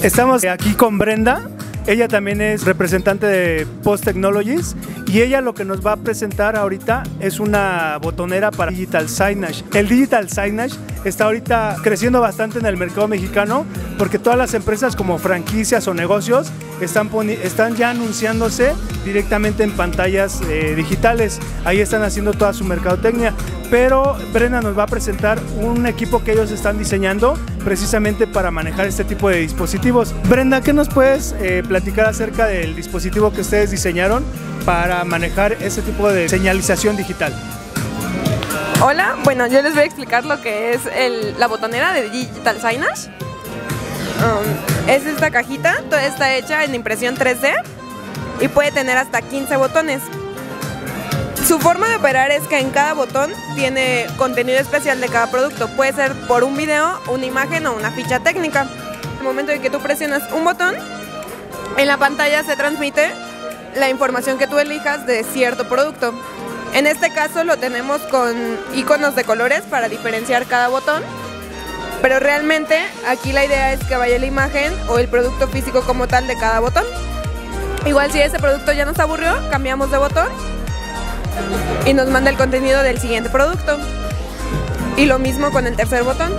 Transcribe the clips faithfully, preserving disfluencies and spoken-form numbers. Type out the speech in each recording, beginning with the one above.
Estamos aquí con Brenda. Ella también es representante de Post Technologies y ella lo que nos va a presentar ahorita es una botonera para Digital Signage. El Digital Signage está ahorita creciendo bastante en el mercado mexicano porque todas las empresas como franquicias o negocios están, están ya anunciándose directamente en pantallas eh, digitales. Ahí están haciendo toda su mercadotecnia. Pero Brenda nos va a presentar un equipo que ellos están diseñando precisamente para manejar este tipo de dispositivos. Brenda, ¿qué nos puedes eh, platicar acerca del dispositivo que ustedes diseñaron para manejar este tipo de señalización digital? Hola, bueno, yo les voy a explicar lo que es el, la botonera de Digital Signage. Um, es esta cajita, toda está hecha en impresión tres D y puede tener hasta quince botones. Su forma de operar es que en cada botón tiene contenido especial de cada producto. Puede ser por un video, una imagen o una ficha técnica. En el momento en que tú presionas un botón, en la pantalla se transmite la información que tú elijas de cierto producto. En este caso lo tenemos con iconos de colores para diferenciar cada botón, pero realmente aquí la idea es que vaya la imagen o el producto físico como tal de cada botón. Igual si ese producto ya nos aburrió, cambiamos de botón y nos manda el contenido del siguiente producto. Y lo mismo con el tercer botón.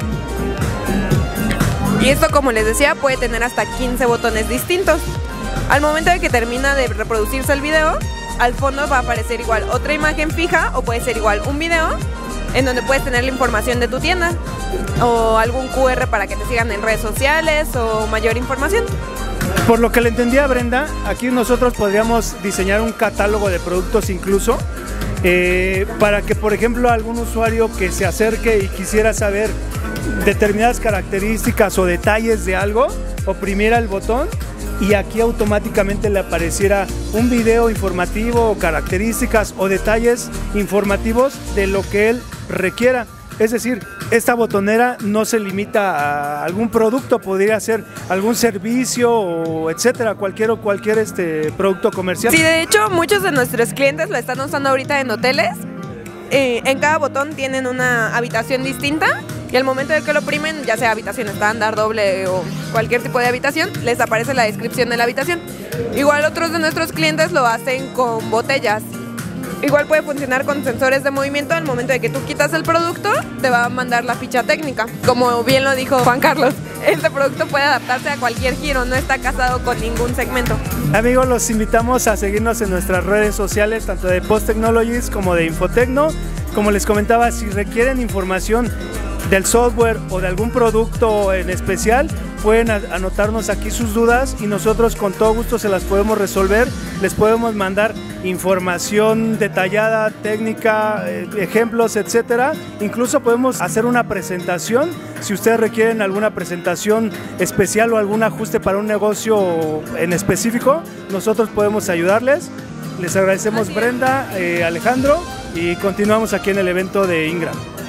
Y esto, como les decía, puede tener hasta quince botones distintos. Al momento de que termina de reproducirse el video, al fondo va a aparecer igual otra imagen fija o puede ser igual un video en donde puedes tener la información de tu tienda o algún cu erre para que te sigan en redes sociales o mayor información. Por lo que le entendí a Brenda, aquí nosotros podríamos diseñar un catálogo de productos incluso eh, para que, por ejemplo, algún usuario que se acerque y quisiera saber determinadas características o detalles de algo, oprimiera el botón y aquí automáticamente le apareciera un video informativo o características o detalles informativos de lo que él requiera. Es decir, esta botonera no se limita a algún producto, podría ser algún servicio o etcétera, cualquier o cualquier este producto comercial. Sí, de hecho, muchos de nuestros clientes lo están usando ahorita en hoteles. Eh, en cada botón tienen una habitación distinta y al momento de que lo oprimen, ya sea habitación estándar, doble o cualquier tipo de habitación, les aparece la descripción de la habitación. Igual otros de nuestros clientes lo hacen con botellas. Igual puede funcionar con sensores de movimiento. Al momento de que tú quitas el producto, te va a mandar la ficha técnica. Como bien lo dijo Juan Carlos, este producto puede adaptarse a cualquier giro, no está casado con ningún segmento. Amigos, los invitamos a seguirnos en nuestras redes sociales, tanto de Post Technologies como de Infotecno. Como les comentaba, si requieren información del software o de algún producto en especial, pueden anotarnos aquí sus dudas y nosotros con todo gusto se las podemos resolver. Les podemos mandar información detallada, técnica, eh, ejemplos, etcétera. Incluso podemos hacer una presentación. Si ustedes requieren alguna presentación especial o algún ajuste para un negocio en específico, nosotros podemos ayudarles. Les agradecemos, Brenda, eh, Alejandro, y continuamos aquí en el evento de Ingram.